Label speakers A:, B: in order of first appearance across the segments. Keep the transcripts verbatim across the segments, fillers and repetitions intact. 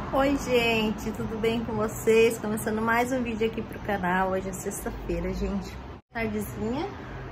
A: Oi gente, tudo bem com vocês? Começando mais um vídeo aqui pro canal. Hoje é sexta-feira, gente. Tardezinha.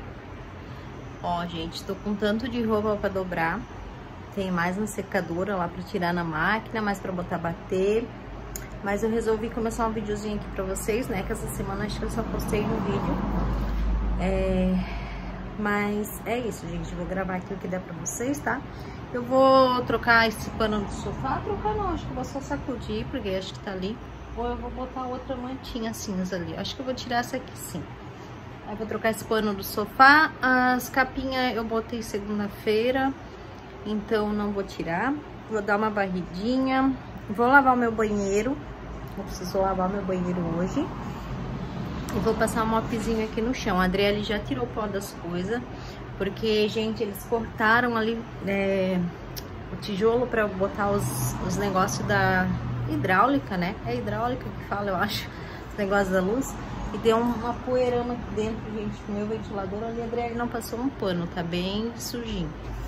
A: Ó, gente, tô com tanto de roupa pra dobrar. Tem mais uma secadora lá pra tirar na máquina, mais pra botar bater. Mas eu resolvi começar um videozinho aqui pra vocês, né? Que essa semana acho que eu só postei um vídeo. É... Mas é isso, gente. Eu vou gravar aqui o que der pra vocês, tá? Eu vou trocar esse pano do sofá. Trocar não, acho que eu vou só sacudir, porque acho que tá ali. Ou eu vou botar outra mantinha cinza ali. Acho que eu vou tirar essa aqui, sim. Aí eu vou trocar esse pano do sofá. As capinhas eu botei segunda-feira, então não vou tirar. Vou dar uma varridinha. Vou lavar o meu banheiro. Eu preciso lavar meu banheiro hoje. E vou passar um mopzinho aqui no chão. A Adriele já tirou o pó das coisas. Porque, gente, eles cortaram ali é, o tijolo pra botar os, os negócios da hidráulica, né? É hidráulica que fala, eu acho, os negócios da luz. E deu uma poeirama aqui dentro, gente, o meu ventilador ali. A Adriele não passou um pano, tá bem sujinho.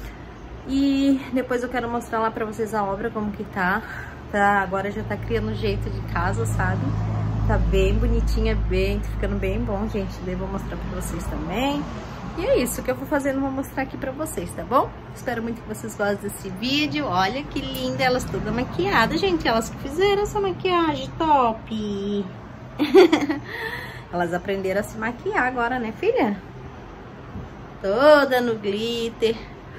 A: E depois eu quero mostrar lá pra vocês a obra, como que tá. Tá, agora já tá criando jeito de casa, sabe? Tá bem bonitinha, bem, tá ficando bem bom, gente. Daí vou mostrar pra vocês também. E é isso que eu vou fazendo, vou mostrar aqui pra vocês, tá bom? Espero muito que vocês gostem desse vídeo. Olha que linda, elas todas maquiadas, gente. Elas que fizeram essa maquiagem top. Elas aprenderam a se maquiar agora, né, filha? Toda no glitter.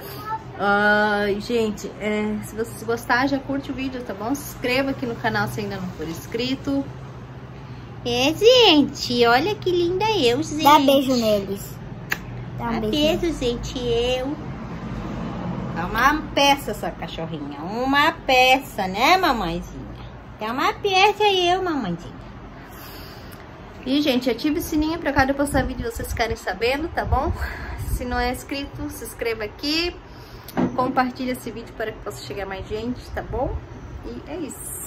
A: Uh, gente, é, se vocês gostarem, já curte o vídeo, tá bom? Se inscreva aqui no canal se ainda não for inscrito. É, gente, olha que linda eu, gente.
B: Dá beijo neles.
A: Dá um beijo, beijo, gente, eu. É uma peça essa cachorrinha. Uma peça, né, mamãezinha? É uma peça eu, mamãezinha. E, gente, ative o sininho pra cada postar vídeo vocês ficarem sabendo, tá bom? Se não é inscrito, se inscreva aqui. Compartilhe esse vídeo para que possa chegar mais gente, tá bom? E é isso.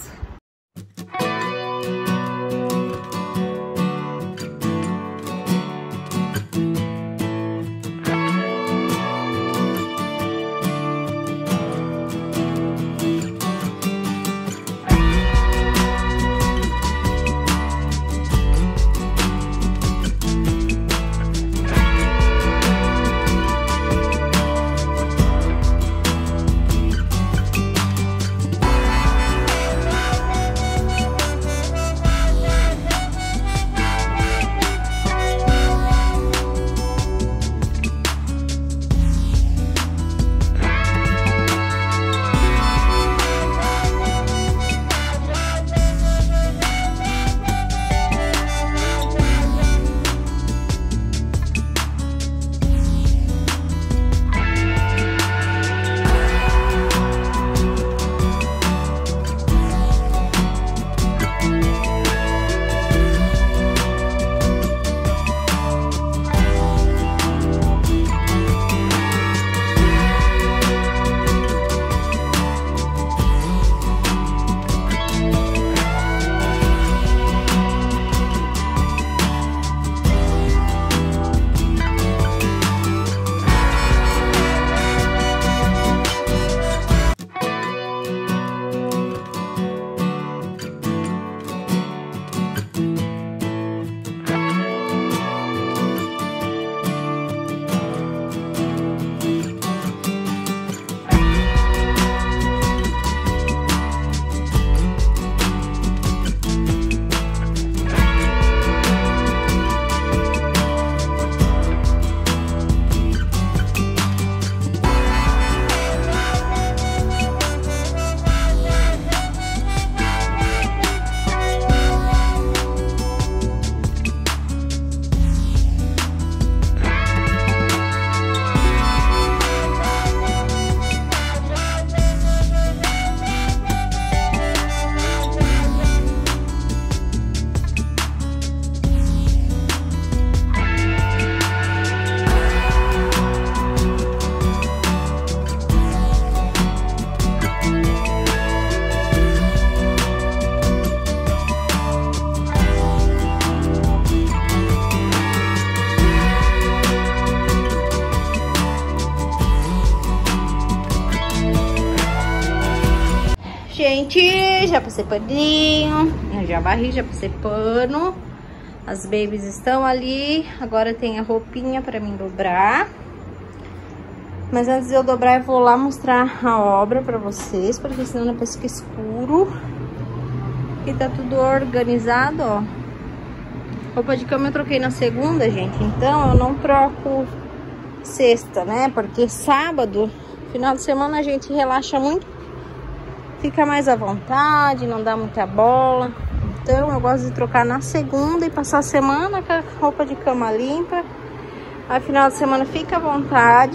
A: aqui, já passei paninho. Eu já varri, já passei pano. As babies estão ali. Agora tem a roupinha pra mim dobrar. Mas antes de eu dobrar, eu vou lá mostrar a obra pra vocês, porque senão depois fica escuro. Aqui tá tudo organizado, ó. Roupa de cama eu troquei na segunda, gente. Então eu não troco sexta, né? Porque sábado, final de semana, a gente relaxa muito. Fica mais à vontade, não dá muita bola. Então eu gosto de trocar na segunda e passar a semana com a roupa de cama limpa. Aí final de semana fica à vontade.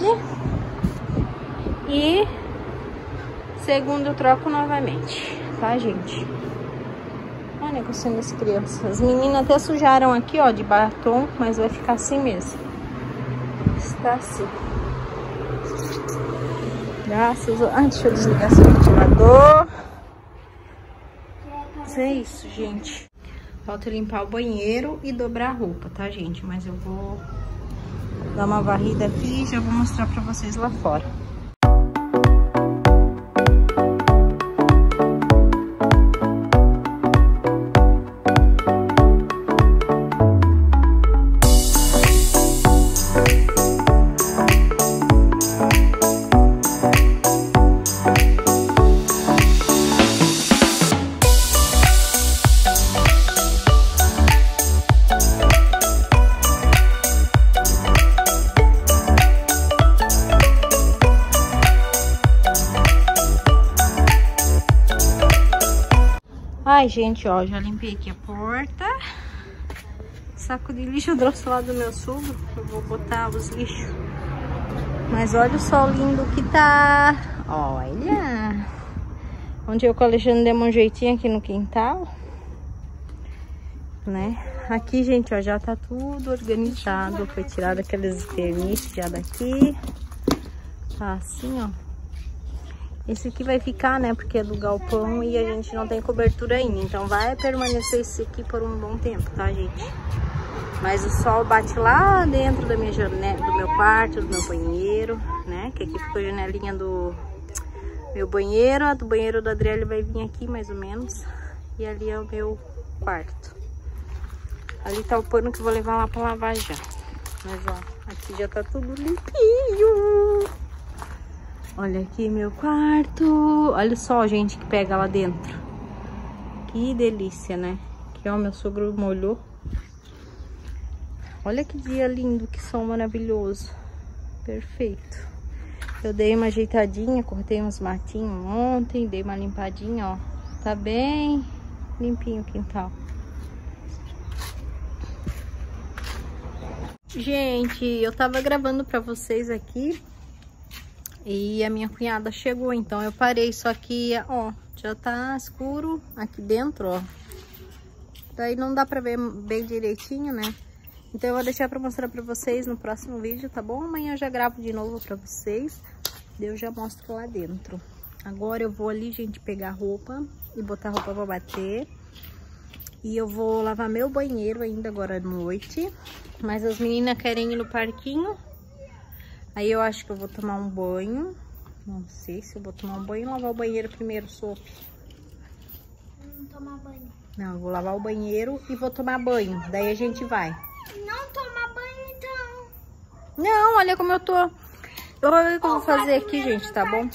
A: E segunda eu troco novamente, tá, gente? Olha o negocinho das crianças. As meninas até sujaram aqui, ó, de batom, mas vai ficar assim mesmo. Está assim. Graças a... Ai, deixa eu desligar esse ventilador. Mas é isso, gente. Falta limpar o banheiro e dobrar a roupa, tá, gente? Mas eu vou dar uma varrida aqui e já vou mostrar pra vocês lá fora. Ai, gente, ó, já limpei aqui a porta. Saco de lixo eu trouxe lá do meu sogro. Eu vou botar os lixos. Mas olha o sol lindo que tá. Olha. Onde eu com o Alexandre demos um jeitinho aqui no quintal. Né? Aqui, gente, ó, já tá tudo organizado. Foi tirado aqueles verniz já daqui. Tá assim, ó. Esse aqui vai ficar, né, porque é do galpão e a gente não tem cobertura ainda. Então vai permanecer esse aqui por um bom tempo, tá, gente? Mas o sol bate lá dentro da minha janela, do meu quarto, do meu banheiro, né? Que aqui ficou a janelinha do meu banheiro. A do banheiro da Adriele vai vir aqui, mais ou menos. E ali é o meu quarto. Ali tá o pano que eu vou levar lá pra lavar já. Mas, ó, aqui já tá tudo limpinho. Olha aqui meu quarto. Olha só, gente, que pega lá dentro. Que delícia, né? Aqui, ó, meu sogro molhou. Olha que dia lindo, que sol maravilhoso. Perfeito. Eu dei uma ajeitadinha, cortei uns matinhos ontem, dei uma limpadinha, ó. Tá bem limpinho o quintal. Gente, eu tava gravando pra vocês aqui. E a minha cunhada chegou, então eu parei, só que, ó, já tá escuro aqui dentro, ó. Daí não dá pra ver bem direitinho, né? Então eu vou deixar pra mostrar pra vocês no próximo vídeo, tá bom? Amanhã eu já gravo de novo pra vocês. Daí eu já mostro lá dentro. Agora eu vou ali, gente, pegar roupa e botar roupa pra bater. E eu vou lavar meu banheiro ainda agora à noite. Mas as meninas querem ir no parquinho. Aí eu acho que eu vou tomar um banho. Não sei se eu vou tomar um banho ou lavar o banheiro primeiro, Sophie.
B: Não tomar banho.
A: Não, eu vou lavar o banheiro e vou tomar banho. Daí a gente vai.
B: Não tomar banho, então.
A: Não, olha como eu tô. Eu vou ver o que eu vou fazer aqui, gente, tá bom?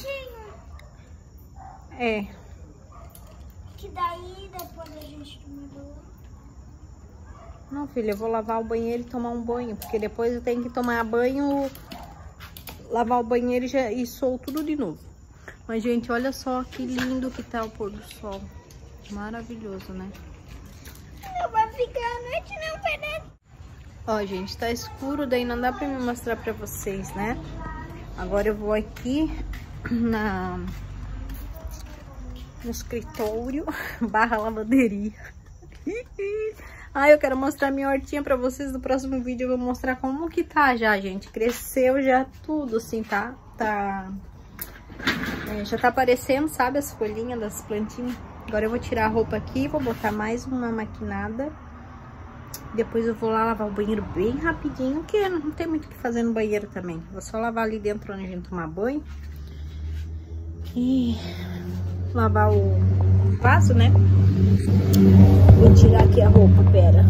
A: É.
B: Que daí depois a gente toma banho.
A: Não, filha, eu vou lavar o banheiro e tomar um banho. Porque depois eu tenho que tomar banho... Lavar o banheiro e, já, e sou tudo de novo. Mas, gente, olha só que lindo que tá o pôr do sol. Maravilhoso, né?
B: Não vai ficar a noite, não, Pedro.
A: Ó, gente, tá escuro, daí não dá pra me mostrar pra vocês, né? Agora eu vou aqui na... no escritório barra lavanderia. Ah, eu quero mostrar minha hortinha pra vocês. No próximo vídeo eu vou mostrar como que tá já, gente. Cresceu já tudo, assim, tá? Tá... É, já tá aparecendo, sabe? As folhinhas das plantinhas. Agora eu vou tirar a roupa aqui, vou botar mais uma maquinada. Depois eu vou lá lavar o banheiro bem rapidinho, porque não tem muito o que fazer no banheiro também. Vou só lavar ali dentro onde a gente tomar banho. E lavar o... fácil, né? Vou tirar aqui a roupa, pera.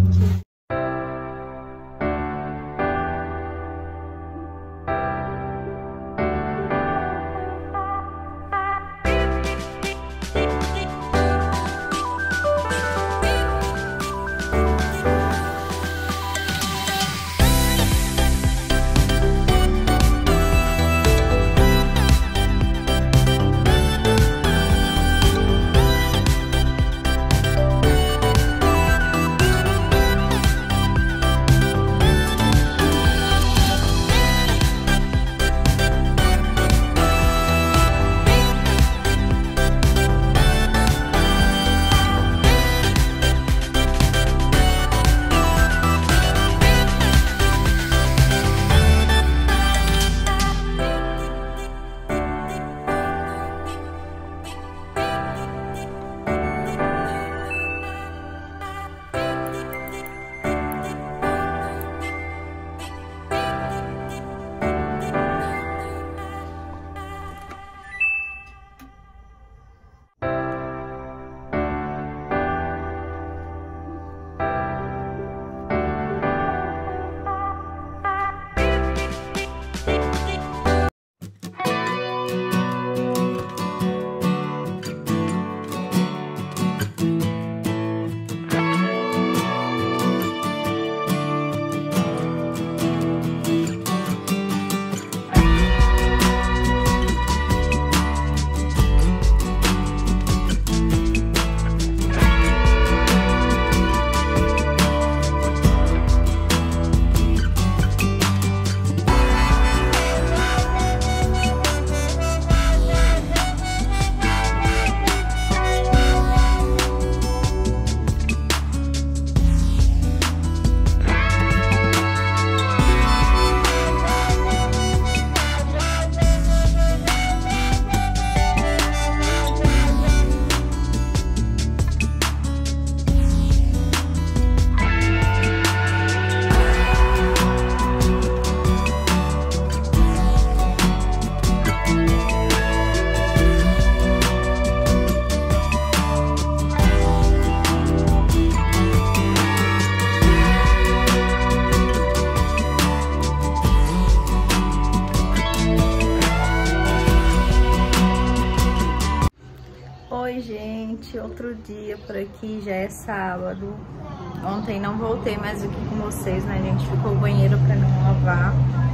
A: Oi, gente, outro dia por aqui, já é sábado. Ontem não voltei mais aqui com vocês, né? A gente ficou o banheiro pra não lavar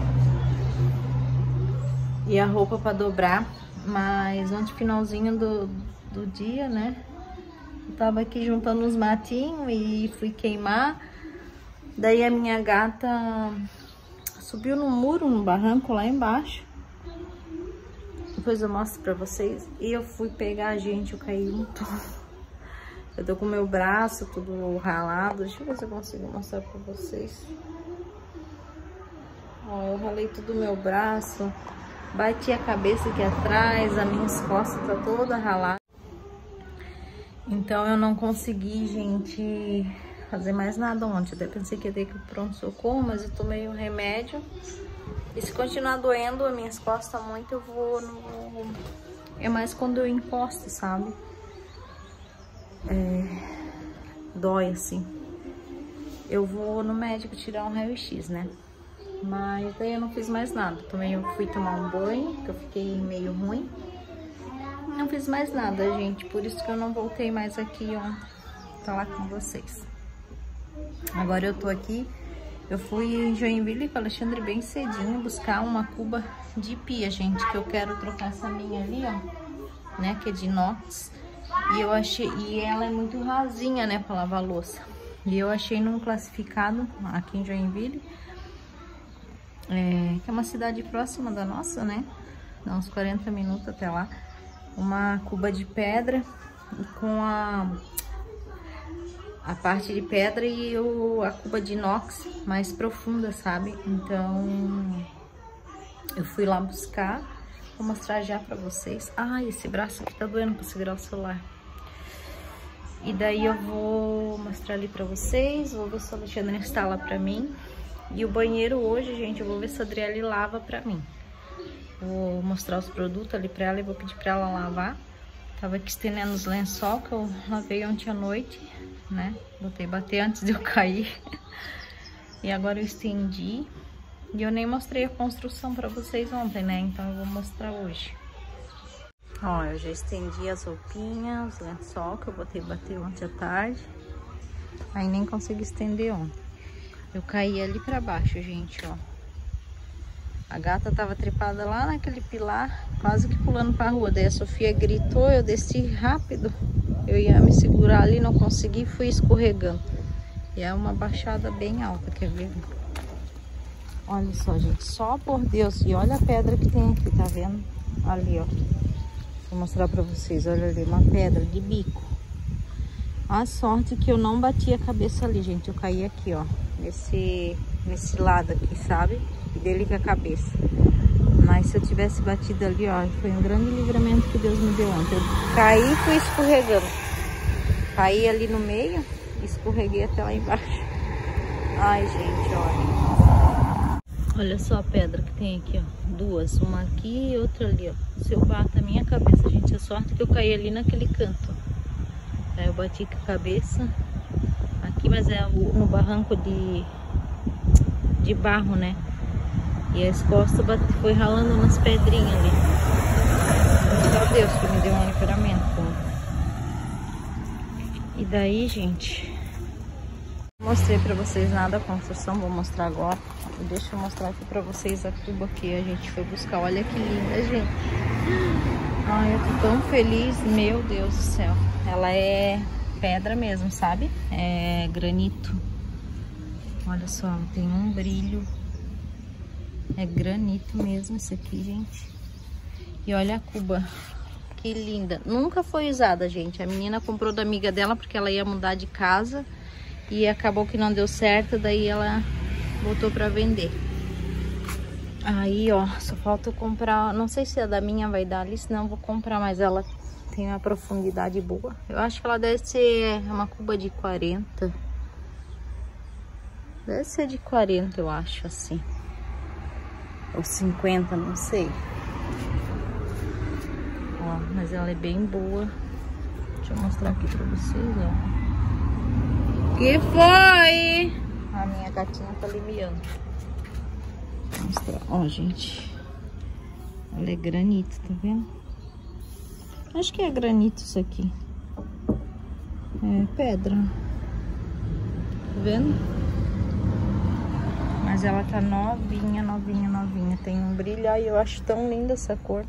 A: e a roupa pra dobrar. Mas ontem, finalzinho do, do dia, né? Eu tava aqui juntando uns matinhos e fui queimar. Daí a minha gata subiu no muro, no barranco lá embaixo. Depois eu mostro pra vocês. E eu fui pegar, gente, eu caí um todo. Eu tô com o meu braço tudo ralado. Deixa eu ver se eu consigo mostrar pra vocês. Ó, eu ralei tudo o meu braço. Bati a cabeça aqui atrás. As minhas costas tá toda ralada. Então eu não consegui, gente, fazer mais nada ontem. Até pensei que ia ter que ir pro pronto-socorro, mas eu tomei um remédio. E se continuar doendo as minhas costas muito, eu vou no... É mais quando eu encosto, sabe? É... Dói, assim. Eu vou no médico tirar um raio-x, né? Mas daí eu não fiz mais nada. Também eu fui tomar um banho, que eu fiquei meio ruim. Não fiz mais nada, gente. Por isso que eu não voltei mais aqui ontem. Tô lá com vocês. Agora eu tô aqui. Eu fui em Joinville com o Alexandre bem cedinho buscar uma cuba de pia, gente, que eu quero trocar essa minha ali, ó, né, que é de inox. E eu achei, e ela é muito rasinha, né, pra lavar louça. E eu achei num classificado aqui em Joinville, é, que é uma cidade próxima da nossa, né, dá uns quarenta minutos até lá, uma cuba de pedra com a... a parte de pedra e o, a cuba de inox mais profunda, sabe? Então, eu fui lá buscar. Vou mostrar já pra vocês. Ai, esse braço aqui tá doendo pra segurar o celular. E daí eu vou mostrar ali pra vocês. Vou ver se a Alexandre instala pra mim. E o banheiro hoje, gente, eu vou ver se a Adriele lava pra mim. Vou mostrar os produtos ali pra ela e vou pedir pra ela lavar. Tava aqui estendendo os lençol que eu lavei ontem à noite, né? Botei bater antes de eu cair. E agora eu estendi. E eu nem mostrei a construção pra vocês ontem, né? Então eu vou mostrar hoje. Ó, eu já estendi as roupinhas, os lençol que eu botei bater ontem à tarde. Aí nem consegui estender ontem. Eu caí ali pra baixo, gente, ó. A gata tava trepada lá naquele pilar, quase que pulando pra rua. Daí a Sofia gritou, eu desci rápido. Eu ia me segurar ali, não consegui, fui escorregando. E é uma baixada bem alta, quer ver? Olha só, gente, só por Deus. E olha a pedra que tem aqui, tá vendo? Ali, ó. Vou mostrar pra vocês, olha ali, uma pedra de bico. A sorte que eu não bati a cabeça ali, gente. Eu caí aqui, ó, nesse, nesse lado aqui, sabe? E dele com a cabeça. Mas se eu tivesse batido ali, ó, foi um grande livramento que Deus me deu ontem. Eu caí e fui escorregando. Caí ali no meio, escorreguei até lá embaixo. Ai, gente, olha. Olha só a pedra que tem aqui, ó. Duas, uma aqui e outra ali, ó. Se eu bato a minha cabeça, gente, a sorte que eu caí ali naquele canto. Aí eu bati com a cabeça aqui, mas é no barranco de, de barro, né? E as costas bate, foi ralando nas pedrinhas ali. Só Deus que me deu um livramento. E daí, gente, não mostrei pra vocês nada da construção, vou mostrar agora. Deixa eu mostrar aqui pra vocês a cuba que a gente foi buscar. Olha que linda, gente. Ai, eu tô tão feliz, meu Deus do céu. Ela é pedra mesmo, sabe? É granito. Olha só, tem um brilho. É granito mesmo esse aqui, gente. E olha a cuba. Que linda. Nunca foi usada, gente. A menina comprou da amiga dela porque ela ia mudar de casa. E acabou que não deu certo, daí ela botou pra vender. Aí, ó, só falta eu comprar. Não sei se a da minha vai dar ali, senão eu vou comprar, mas ela tem uma profundidade boa. Eu acho que ela deve ser uma cuba de quarenta. Deve ser de quarenta, eu acho, assim. Ou cinquenta, não sei. Ó, mas ela é bem boa. Deixa eu mostrar aqui pra vocês, ó. Que foi? A minha gatinha tá limiando. Vou mostrar. Ó, gente. Ela é granito, tá vendo? Acho que é granito isso aqui. É pedra. Tá vendo? Mas ela tá novinha, novinha, novinha. Tem um brilho. Ai, eu acho tão linda essa cor.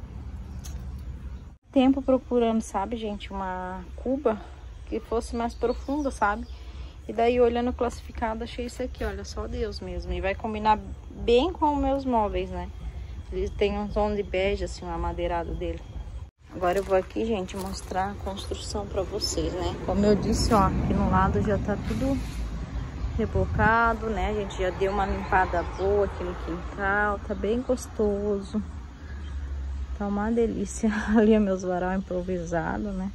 A: Tempo procurando, sabe, gente? Uma cuba que fosse mais profunda, sabe? E daí, olhando o classificado, achei isso aqui, olha, só Deus mesmo. E vai combinar bem com os meus móveis, né? Ele tem um tom de bege, assim, um amadeirado dele. Agora eu vou aqui, gente, mostrar a construção pra vocês, né? Como eu disse, ó, aqui no lado já tá tudo rebocado, né? A gente já deu uma limpada boa aqui no quintal, tá bem gostoso. Tá uma delícia. Ali é meus varal improvisado, né?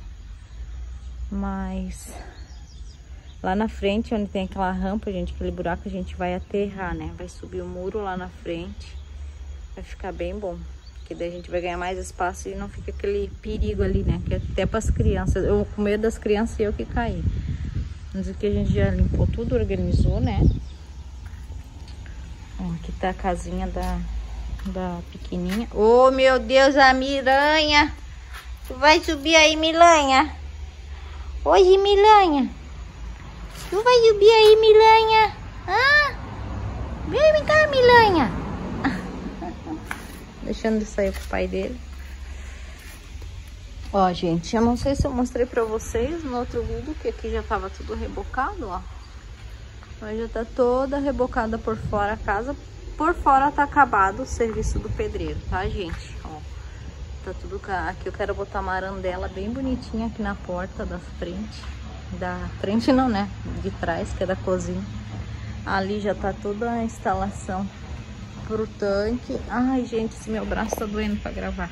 A: Mas lá na frente, onde tem aquela rampa, gente, aquele buraco, a gente vai aterrar, né? Vai subir o muro lá na frente. Vai ficar bem bom. Porque daí a gente vai ganhar mais espaço e não fica aquele perigo ali, né? Que é até para as crianças. Eu com medo das crianças e eu que caí. Mas aqui a gente já limpou tudo, organizou, né? Ó, aqui tá a casinha da, da pequenininha. Oh, meu Deus, a Miranha! Tu vai subir aí, Miranha? Hoje, Miranha! Tu vai subir aí, Miranha? Ah? Vem cá, Miranha! Deixando de sair com o pai dele. Ó, gente, eu não sei se eu mostrei pra vocês no outro vídeo, que aqui já tava tudo rebocado, ó. Mas já tá toda rebocada por fora a casa. Por fora tá acabado o serviço do pedreiro, tá, gente? Ó, tá tudo... Aqui eu quero botar uma arandela bem bonitinha aqui na porta da frente. Da frente não, né? De trás, que é da cozinha. Ali já tá toda a instalação pro tanque. Ai, gente, esse meu braço tá doendo pra gravar.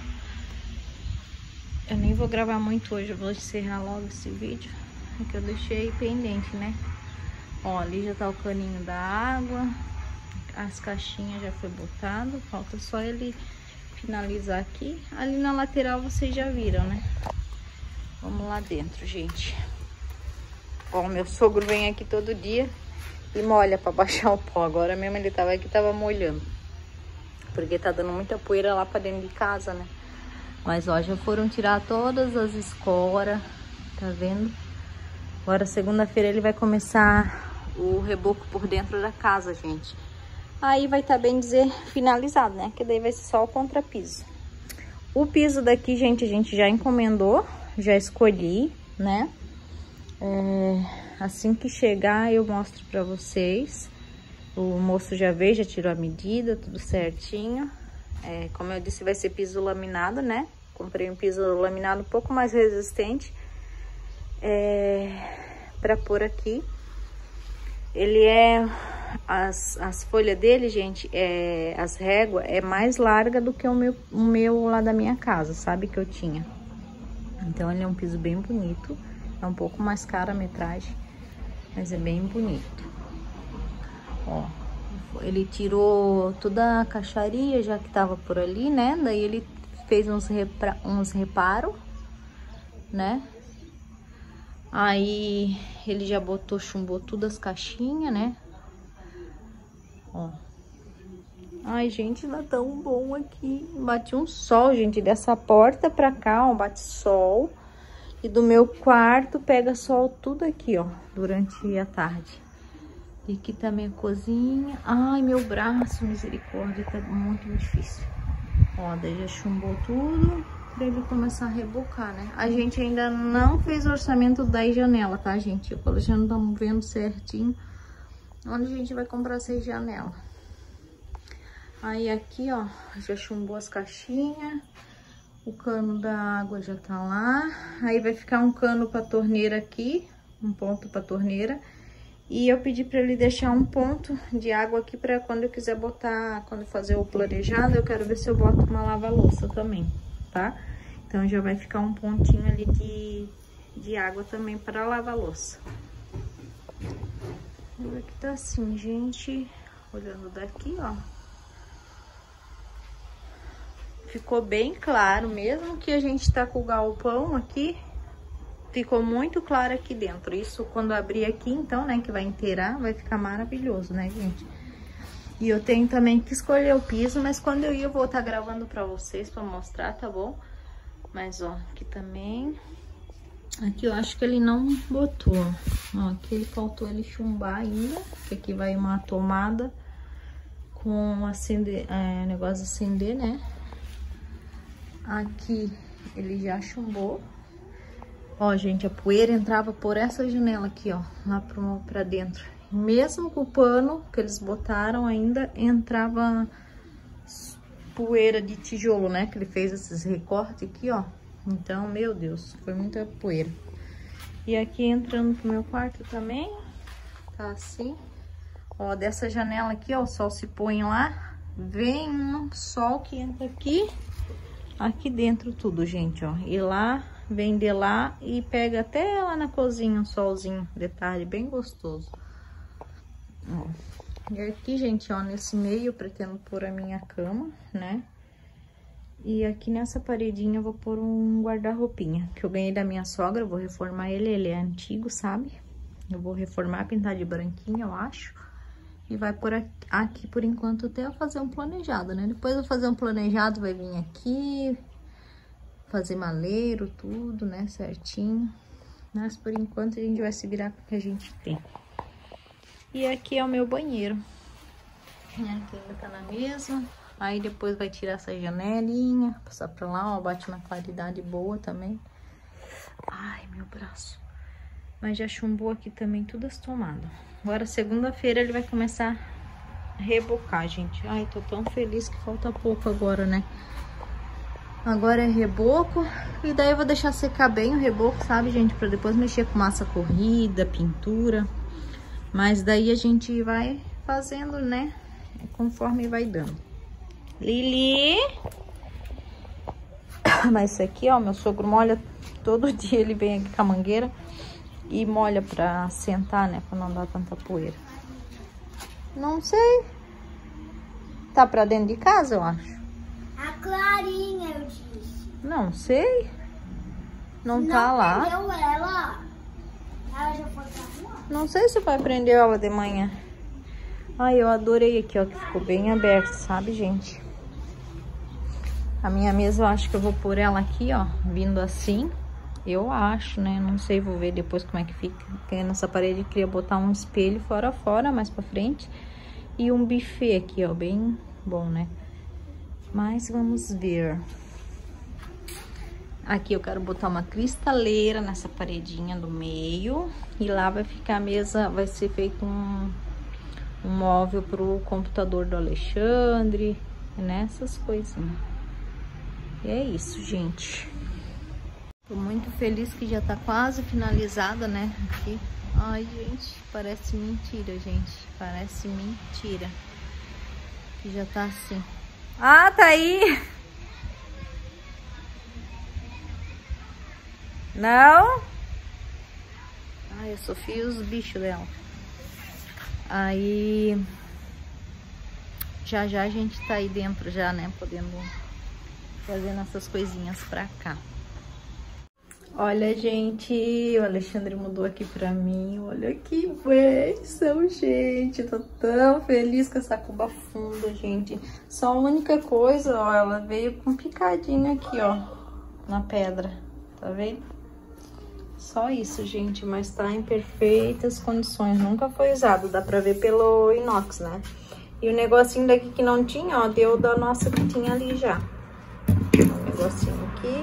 A: Eu nem vou gravar muito hoje, eu vou encerrar logo esse vídeo. É que eu deixei pendente, né? Ó, ali já tá o caninho da água. As caixinhas já foi botado. Falta só ele finalizar aqui. Ali na lateral vocês já viram, né? Vamos lá dentro, gente. Ó, meu sogro vem aqui todo dia e molha pra baixar o pó. Agora mesmo ele tava aqui, tava molhando. Porque tá dando muita poeira lá pra dentro de casa, né? Mas, ó, já foram tirar todas as escoras, tá vendo? Agora, segunda-feira, ele vai começar o reboco por dentro da casa, gente. Aí vai tá, bem dizer, finalizado, né? Que daí vai ser só o contrapiso. O piso daqui, gente, a gente já encomendou, já escolhi, né? É, assim que chegar eu mostro pra vocês. O moço já veio, já tirou a medida, tudo certinho. É, como eu disse, vai ser piso laminado, né? Comprei um piso laminado um pouco mais resistente é, pra pôr aqui. Ele é... As, as folhas dele, gente, é, as réguas é mais larga do que o meu, o meu lá da minha casa, sabe? Que eu tinha. Então ele é um piso bem bonito. É um pouco mais caro a metragem, mas é bem bonito. Ó, ele tirou toda a caixaria já que tava por ali, né? Daí ele fez uns, repra, uns reparos, né? Aí ele já botou, chumbou todas as caixinhas, né? Ó. Ai, gente, não é tão bom aqui. Bate um sol, gente, dessa porta pra cá, ó, bate sol. E do meu quarto pega sol tudo aqui, ó, durante a tarde. E aqui também a cozinha. Ai, meu braço, misericórdia, tá muito difícil. Ó, daí já chumbou tudo pra ele começar a rebocar, né? A gente ainda não fez o orçamento das janelas, tá, gente? Eu já não estamos vendo certinho onde a gente vai comprar essas janelas. Aí aqui, ó, já chumbou as caixinhas. O cano da água já tá lá. Aí vai ficar um cano pra torneira aqui, um ponto pra torneira. E eu pedi pra ele deixar um ponto de água aqui pra quando eu quiser botar, quando fazer o planejado, eu quero ver se eu boto uma lava-louça também, tá? Então já vai ficar um pontinho ali de, de água também pra lavar louça. Aqui tá assim, gente, olhando daqui, ó. Ficou bem claro, mesmo que a gente tá com o galpão aqui, ficou muito claro aqui dentro. Isso quando abrir aqui, então, né, que vai inteirar, vai ficar maravilhoso, né, gente? E eu tenho também que escolher o piso, mas quando eu ir eu vou estar gravando pra vocês, pra mostrar, tá bom? Mas, ó, aqui também... Aqui eu acho que ele não botou, ó, aqui ele faltou ele chumbar ainda, porque aqui vai uma tomada com acender, é, negócio de acender, né? Aqui ele já chumbou. Ó, gente, a poeira entrava por essa janela aqui, ó, lá pro, pra dentro. Mesmo com o pano que eles botaram, ainda entrava poeira de tijolo, né? Que ele fez esses recortes aqui, ó. Então, meu Deus, foi muita poeira. E aqui entrando pro meu quarto também, tá assim. Ó, dessa janela aqui, ó, o sol se põe lá. Vem um sol que entra aqui, aqui dentro tudo, gente, ó. E lá... Vem de lá e pega até lá na cozinha um solzinho de tarde, bem gostoso. Ó. E aqui, gente, ó, nesse meio eu pretendo pôr a minha cama, né? E aqui nessa paredinha eu vou pôr um guarda-roupinha, que eu ganhei da minha sogra, eu vou reformar ele, ele é antigo, sabe? Eu vou reformar, pintar de branquinho, eu acho. E vai por aqui, aqui por enquanto até eu fazer um planejado, né? Depois eu fazer um planejado, vai vir aqui... Fazer maleiro, tudo, né, certinho. Mas por enquanto a gente vai se virar com o que a gente tem. E aqui é o meu banheiro. Aqui ainda tá na mesma. Aí depois vai tirar essa janelinha, passar pra lá, ó, bate uma claridade boa também. Ai, meu braço. Mas já chumbou aqui também todas as tomadas. Agora segunda-feira ele vai começar a rebocar, gente. Ai, tô tão feliz que falta pouco agora, né? Agora é reboco, e daí eu vou deixar secar bem o reboco, sabe, gente? Pra depois mexer com massa corrida, pintura. Mas daí a gente vai fazendo, né? Conforme vai dando. Lili! Mas isso aqui, ó, meu sogro molha todo dia, ele vem aqui com a mangueira e molha pra sentar, né? Pra não dar tanta poeira. Não sei. Tá pra dentro de casa, eu acho.
B: A Clarinha, eu disse.
A: Não sei. Não, não tá lá.
B: Prendeu ela. Ela já foi pra lá.
A: Não sei se vai prender ela de manhã. Ai, eu adorei aqui, ó, que ficou bem aberto, sabe, gente? A minha mesa, eu acho que eu vou pôr ela aqui, ó, vindo assim. Eu acho, né? Não sei, vou ver depois como é que fica. Porque nessa parede eu queria botar um espelho fora fora, mais pra frente. E um buffet aqui, ó, bem bom, né? Mas vamos ver. Aqui eu quero botar uma cristaleira nessa paredinha do meio. E lá vai ficar a mesa, vai ser feito um, um móvel pro computador do Alexandre. Nessas coisinhas. E é isso, gente. Tô muito feliz que já tá quase finalizada, né? Aqui. Ai, gente, parece mentira, gente. Parece mentira. Que já tá assim. Ah, tá aí! Não? Ai, a Sofia e os bichos dela. Aí... Já já a gente tá aí dentro já, né? Podendo... fazendo essas coisinhas pra cá. Olha, gente, o Alexandre mudou aqui pra mim. Olha que bênção, gente. Tô tão feliz com essa cuba funda, gente. Só a única coisa, ó, ela veio com picadinho aqui, ó, na pedra. Tá vendo? Só isso, gente, mas tá em perfeitas condições. Nunca foi usado, dá pra ver pelo inox, né? E o negocinho daqui que não tinha, ó, deu da nossa que tinha ali já. Um negocinho aqui,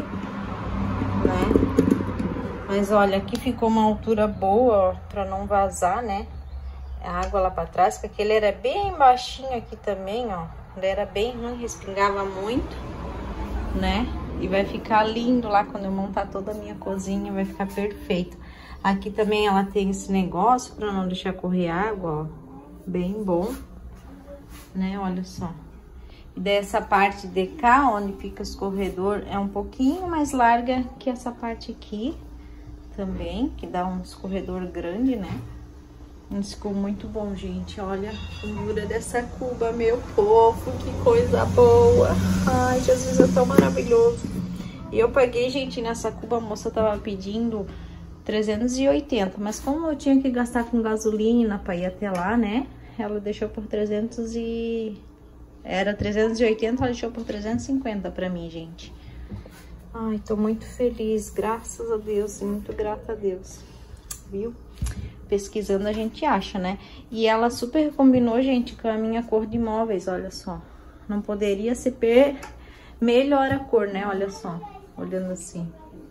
A: né? Mas olha, aqui ficou uma altura boa, ó, pra não vazar, né? A água lá pra trás, porque aquele era bem baixinho aqui também, ó. Ele era bem ruim, respingava muito, né? E vai ficar lindo lá quando eu montar toda a minha cozinha, vai ficar perfeito. Aqui também ela tem esse negócio pra não deixar correr água, ó. Bem bom, né? Olha só. E dessa parte de cá, onde fica o escorredor, é um pouquinho mais larga que essa parte aqui também, que dá um escorredor grande, né? Mas ficou muito bom, gente. Olha a fundura dessa cuba, meu povo, que coisa boa. Ai, Jesus, é tão maravilhoso. E eu paguei, gente, nessa cuba, a moça tava pedindo trezentos e oitenta, mas como eu tinha que gastar com gasolina pra ir até lá, né? Ela deixou por trezentos e... Era trezentos e oitenta, ela deixou por trezentos e cinquenta pra mim, gente. Ai, tô muito feliz, graças a Deus, muito grata a Deus, viu? Pesquisando a gente acha, né? E ela super combinou, gente, com a minha cor de móveis, olha só. Não poderia ser per... melhor a cor, né? Olha só, olhando assim.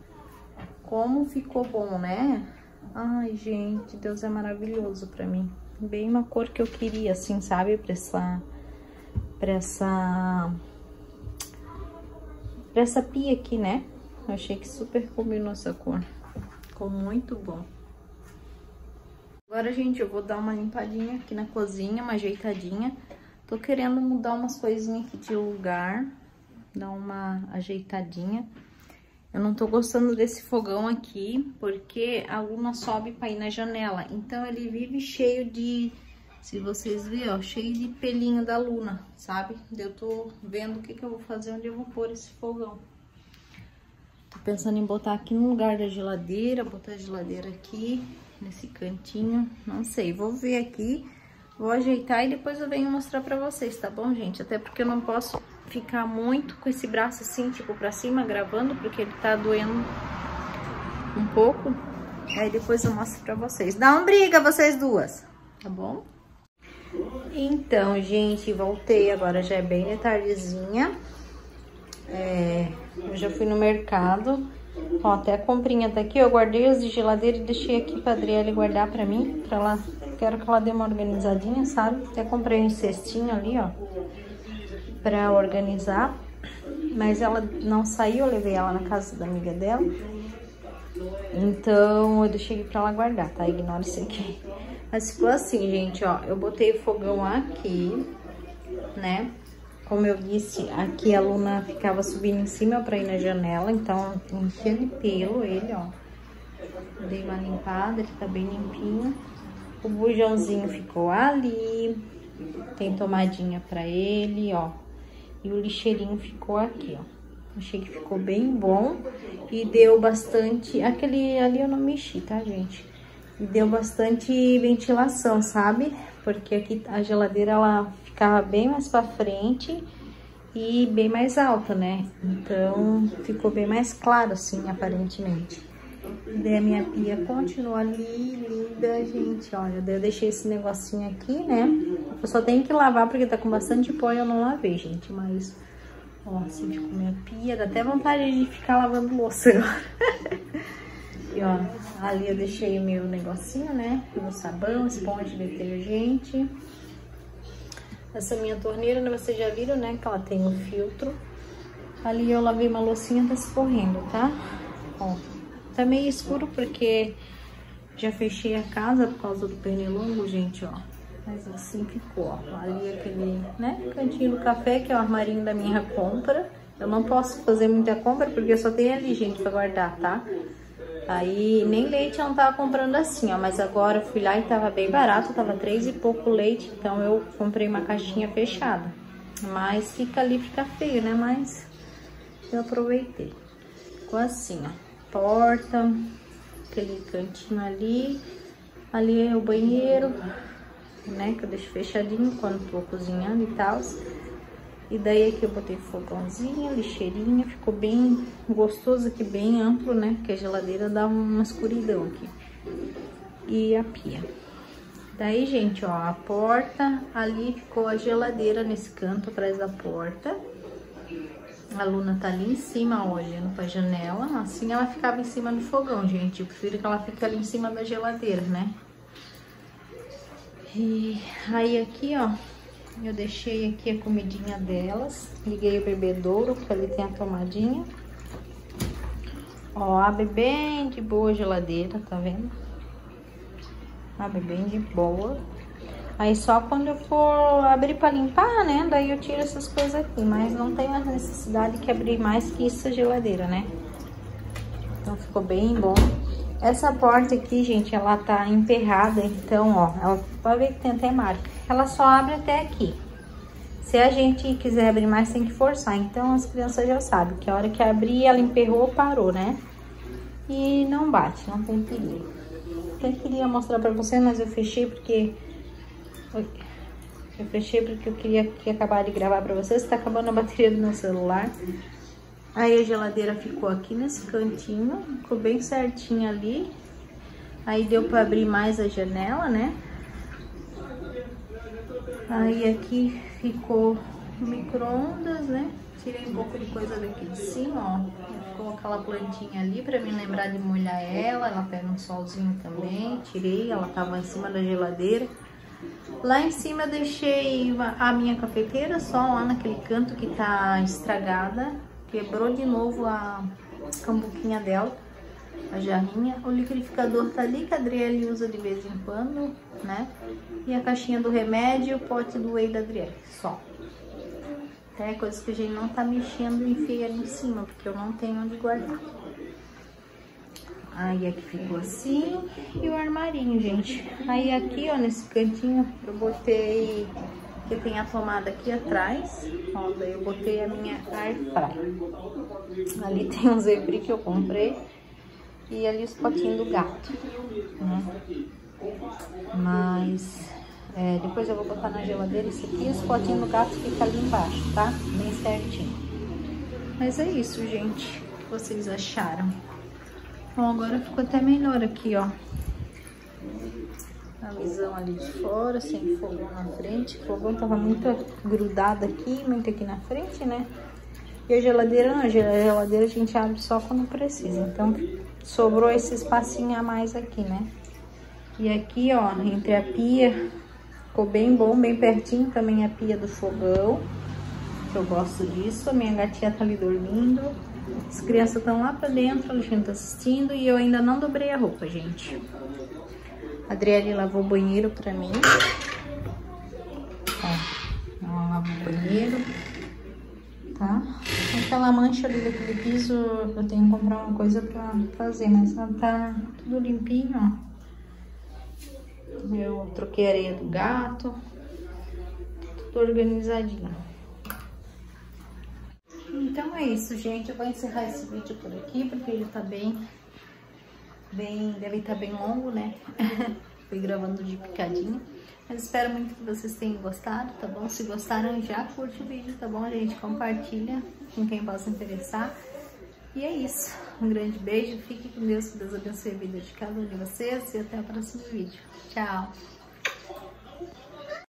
A: Como ficou bom, né? Ai, gente, Deus é maravilhoso pra mim. Bem uma cor que eu queria, assim, sabe? Pra essa... Pra essa... Pra essa pia aqui, né? Eu achei que super combinou essa cor. Ficou muito bom. Agora, gente, eu vou dar uma limpadinha aqui na cozinha, uma ajeitadinha. Tô querendo mudar umas coisinhas aqui de lugar. Dar uma ajeitadinha. Eu não tô gostando desse fogão aqui, porque a Luna sobe pra ir na janela. Então, ele vive cheio de... Se vocês verem, ó, cheio de pelinho da Luna, sabe? Eu tô vendo o que que eu vou fazer, onde eu vou pôr esse fogão. Tô pensando em botar aqui no lugar da geladeira, botar a geladeira aqui, nesse cantinho. Não sei, vou ver aqui, vou ajeitar e depois eu venho mostrar pra vocês, tá bom, gente? Até porque eu não posso ficar muito com esse braço assim, tipo, pra cima, gravando, porque ele tá doendo um pouco. Aí depois eu mostro pra vocês. Dá uma briga, vocês duas, tá bom? Então, gente, voltei, agora já é bem de tardezinha. É, eu já fui no mercado. Ó, até a comprinha tá aqui, eu guardei as de geladeira e deixei aqui pra Adriele guardar pra mim, pra ela, quero que ela dê uma organizadinha, sabe? Até comprei um cestinho ali, ó, pra organizar. Mas ela não saiu, eu levei ela na casa da amiga dela. Então, eu deixei pra ela guardar, tá? Ignora isso aqui. Mas ficou assim, gente, ó, eu botei o fogão aqui, né? Como eu disse, aqui a Luna ficava subindo em cima pra ir na janela, então enchia de pelo ele, ó. Dei uma limpada, ele tá bem limpinho. O bujãozinho ficou ali, tem tomadinha pra ele, ó. E o lixeirinho ficou aqui, ó. Achei que ficou bem bom e deu bastante... Aquele ali eu não mexi, tá, gente? E deu bastante ventilação, sabe? Porque aqui a geladeira, ela ficava bem mais pra frente e bem mais alta, né? Então, ficou bem mais claro, assim, aparentemente. E daí a minha pia continua ali, linda, gente, olha. Daí eu deixei esse negocinho aqui, né? Eu só tenho que lavar porque tá com bastante pó e eu não lavei, gente, mas... Ó, assim ficou minha pia, dá até vontade de ficar lavando louça agora. E ó, ali eu deixei o meu negocinho, né? Meu sabão, esponja de detergente. Essa minha torneira, né, vocês já viram, né? Que ela tem um filtro. Ali eu lavei uma loucinha, tá escorrendo, tá? Ó, tá meio escuro porque já fechei a casa por causa do pernilongo, gente, ó. Mas assim ficou, ó. Ali aquele, né, cantinho do café, que é o armarinho da minha compra. Eu não posso fazer muita compra porque eu só tenho ali, gente, pra guardar, tá? Aí nem leite eu não tava comprando assim, ó. Mas agora eu fui lá e tava bem barato, tava três e pouco leite. Então eu comprei uma caixinha fechada. Mas fica ali, fica feio, né? Mas eu aproveitei. Ficou assim, ó. Porta, aquele cantinho ali. Ali é o banheiro, né, que eu deixo fechadinho quando tô cozinhando e tal. E daí aqui eu botei fogãozinho, lixeirinha, ficou bem gostoso aqui, bem amplo, né, porque a geladeira dá uma escuridão aqui. E a pia. Daí, gente, ó, a porta, ali ficou a geladeira nesse canto atrás da porta. A Luna tá ali em cima, olhando pra janela. Assim ela ficava em cima do fogão, gente. Eu prefiro que ela fique ali em cima da geladeira, né? E aí aqui, ó, eu deixei aqui a comidinha delas. Liguei o bebedouro, porque ali tem a tomadinha. Ó, abre bem de boa a geladeira, tá vendo? Abre bem de boa. Aí só quando eu for abrir pra limpar, né, daí eu tiro essas coisas aqui. Mas não tem mais necessidade de abrir mais que isso a geladeira, né? Então ficou bem bom. Essa porta aqui, gente, ela tá emperrada, então, ó, ela pode ver que tem até marca. Ela só abre até aqui. Se a gente quiser abrir mais, tem que forçar. Então, as crianças já sabem que a hora que abrir, ela emperrou, parou, né? E não bate, não tem perigo. Até queria mostrar pra vocês, mas eu fechei porque... Eu fechei porque eu queria que acabar de gravar pra vocês. Tá acabando a bateria do meu celular. Aí a geladeira ficou aqui nesse cantinho, ficou bem certinho ali. Aí deu pra abrir mais a janela, né? Aí aqui ficou o micro-ondas, né? Tirei um pouco de coisa daqui de cima, ó. Ficou aquela plantinha ali pra me lembrar de molhar ela. Ela pega um solzinho também. Tirei, ela tava em cima da geladeira. Lá em cima eu deixei a minha cafeteira só lá naquele canto que tá estragada. Quebrou de novo a cambuquinha dela, a jarrinha. O liquidificador tá ali, que a Adriele usa de vez em quando, né? E a caixinha do remédio e o pote do whey da Adriele, só. Até coisas que a gente não tá mexendo e enfia ali em cima, porque eu não tenho onde guardar. Aí aqui ficou assim, e o armarinho, gente. Aí aqui, ó, nesse cantinho, eu botei... que tem a tomada aqui atrás, ó, daí eu botei a minha air fry. Ali tem um zebri que eu comprei e ali os potinhos do gato, né? Mas é, depois eu vou botar na geladeira esse aqui e os potinhos do gato ficam ali embaixo, tá? Bem certinho. Mas é isso, gente. O que vocês acharam? Bom, agora ficou até melhor aqui, ó. A visão ali de fora, sem fogão na frente. O fogão tava muito grudado aqui, muito aqui na frente, né? E a geladeira não, a geladeira a gente abre só quando precisa. Então, sobrou esse espacinho a mais aqui, né? E aqui, ó, entre a pia, ficou bem bom, bem pertinho também a pia do fogão. Que eu gosto disso. A minha gatinha tá ali dormindo. As crianças estão lá pra dentro, a gente tá assistindo. E eu ainda não dobrei a roupa, gente. A Adriele lavou o banheiro pra mim. Ó, ela lavou o banheiro, tá? Aquela mancha ali daquele piso, eu tenho que comprar uma coisa pra fazer, mas ela tá tudo limpinho, ó. Eu troquei a areia do gato, tudo organizadinho. Então é isso, gente. Eu vou encerrar esse vídeo por aqui, porque ele tá bem, bem, deve estar bem longo, né? Fui gravando de picadinho. Mas espero muito que vocês tenham gostado, tá bom? Se gostaram, já curte o vídeo, tá bom, gente? Compartilha com quem possa interessar. E é isso. Um grande beijo. Fique com Deus. Que Deus abençoe a vida de cada um de vocês. E até o próximo vídeo. Tchau!